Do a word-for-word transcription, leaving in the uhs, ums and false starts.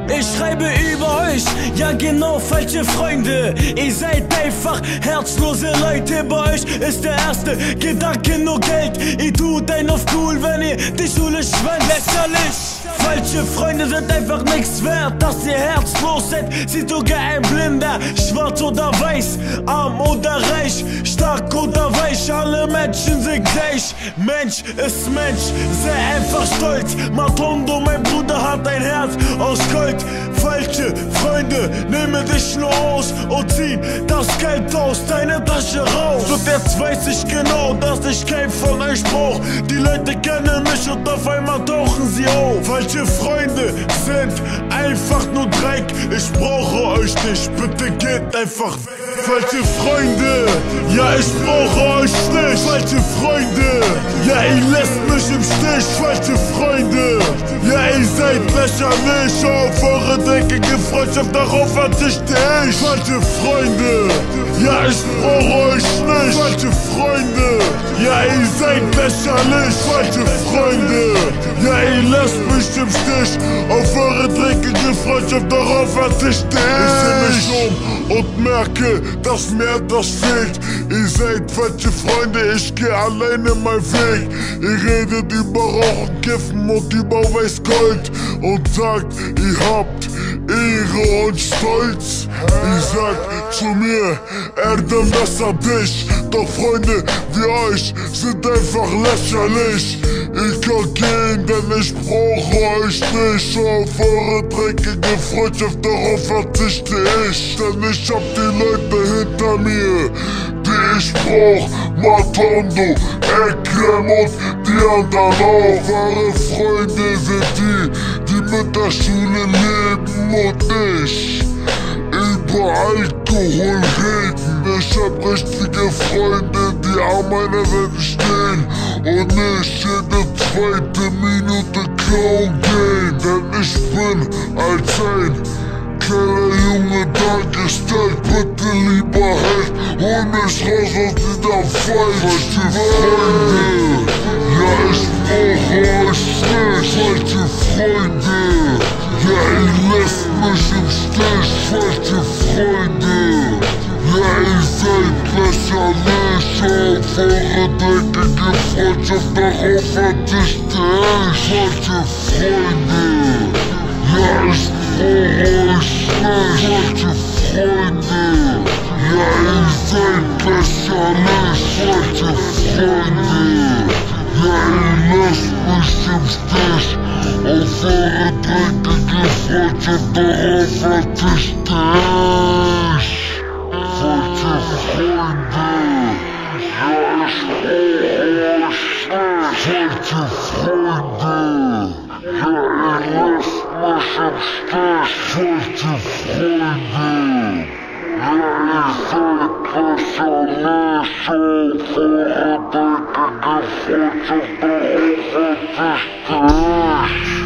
Ich schreibe über euch, ja genau, falsche Freunde. Ihr seid einfach herzlose Leute. Bei euch ist der erste Gedanke nur Geld. Ihr tut einen auf cool, wenn ihr die Schule schwänzt. Lächerlich. Falsche Freunde sind einfach nichts wert. Dass ihr herzlos seid, sieht sogar ein Blinder. Schwarz oder weiß, arm oder reich, stark oder weich, alle Menschen sind gleich. Mensch ist Mensch, sei einfach stolz. Matondo, mein Bruder, hat ein Herz aus Gold. Falsche Freunde nehmen dich nur aus und ziehen das Geld aus deiner Tasche raus. Und jetzt weiß ich genau, dass ich kein von euch brauch. Die Leute kennen mich und auf einmal tauchen sie auf. Falsche Freunde sind einfach nur Dreck. Ich brauche euch nicht, bitte geht einfach weg. Falsche Freunde, ja ich brauche euch nicht. Falsche Freunde, ja ihr lässt mich im Stich. Falsche Freunde, ja ihr seid lächerlich. Auf eure dreckige Freundschaft, darauf verzichte ich. Falsche Freunde, ja ich brauche euch nicht. Falsche Freunde, ja ihr seid lächerlich. Falsche Freunde, ja ihr lasst mich im Stich. Auf eure dreckige Freundschaft, darauf verzichte ich. Ich seh mich um und merke, dass mir etwas fehlt. Ihr seid falsche Freunde, ich geh alleine mein Weg. Ihr redet über Rauchen, Kiffen und über Weißgold und sagt, ihr habt Ehre und Stolz. Ihr sagt zu mir, Erdem, besser dich. Doch Freunde wie euch sind einfach lächerlich. Ich kann gehen, denn ich brauche euch nicht. Auf eure dreckige Freundschaft, darauf verzichte ich. Denn ich hab die Leute hinter mir, die ich brauch. Matondo, Ekrem und die anderen auch. Wahre Freunde sind die, die mit der Schule leben und nicht über Alkohol reden. Ich hab richtige Freunde, die an meiner Seite stehen und nicht jede zweite Minute klauen gehen. Denn ich bin als ein kleiner Junge dargestellt. Bitte lieber Held, hol mich raus aus dieser Fall. Falsche Freunde, ja ich brauche euch nicht. Falsche Freunde, ja ihr lasst mich im Stich. Falsche Freunde, ja ihr seid lächerlich. Auf eure dreckige Freundschaft, darauf verzichte ich. Falsche Freunde, ja ich brauche euch nicht. Falsche Freunde, ja ihr seid lächerlich. Falsche Freunde, ja ihr lasst mich im Stich. Auf eure dreckige Freundschaft, darauf verzichte ich. Falsche Freunde, ja ich brauche euch nicht. Falsche Freunde, ja ihr lasst mich im Stich. Falsche Freunde, ja ihr seid lächerlich. Auf eure dreckige Freundschaft, darauf verzichte ich.